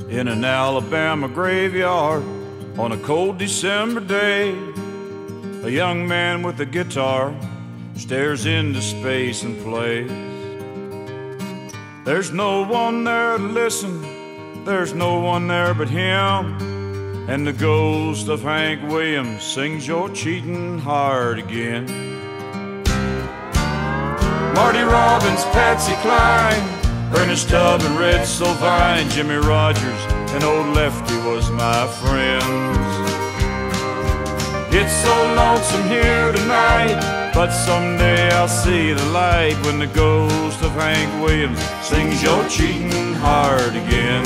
In an Alabama graveyard on a cold December day, a young man with a guitar stares into space and plays. There's no one there to listen, there's no one there but him, and the ghost of Hank Williams sings "You're Cheating Hard Again." Marty Robbins, Patsy Cline, Ernest Tubb and Red Sylvain, Jimmy Rogers and Old Lefty was my friends. It's so lonesome here tonight, but someday I'll see the light when the ghost of Hank Williams sings "You're Cheating Hard Again."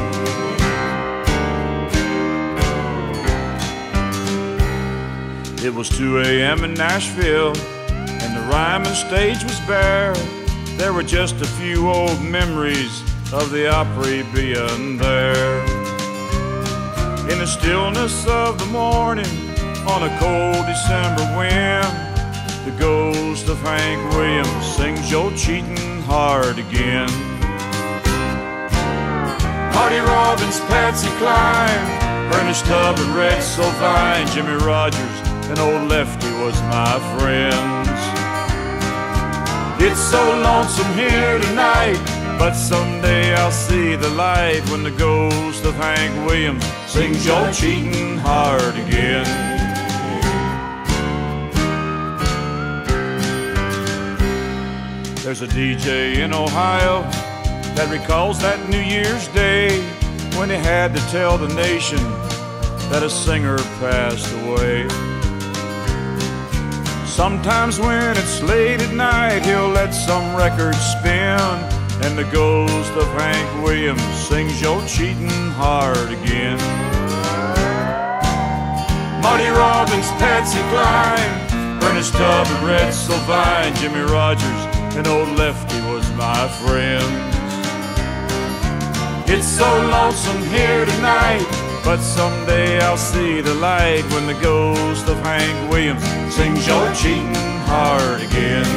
It was 2 a.m. in Nashville, and the Ryman stage was bare. There were just a few old memories of the Opry being there. In the stillness of the morning, on a cold December wind, the ghost of Hank Williams sings "You're Cheating Hard Again." Marty Robbins, Patsy Cline, Ernest Tubb and Red Sylvain, Jimmy Rogers and Old Lefty was my friends. It's so lonesome here tonight, but someday I'll see the light when the ghost of Hank Williams sings "You're Cheating Hard Again." There's a DJ in Ohio that recalls that New Year's Day when he had to tell the nation that a singer passed away. Sometimes when it's late at night, he'll let some record spin, and the ghost of Hank Williams sings "You're Cheating Hard Again." Marty Robbins, Patsy Cline, Ernest Tubb and Red Sylvain, Jimmy Rogers and Old Lefty was my friends. It's so lonesome here tonight, but someday I'll see the light when the ghost of Hank Williams sings "You're Cheating Hard Again."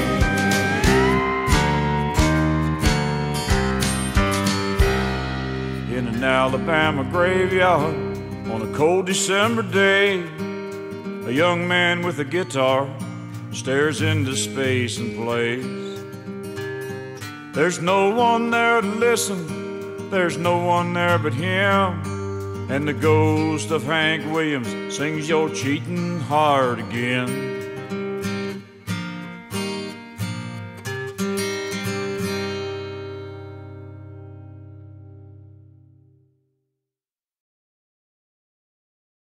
In an Alabama graveyard on a cold December day, a young man with a guitar stares into space and plays. There's no one there to listen, there's no one there but him, and the ghost of Hank Williams sings "You're Cheating Hard Again."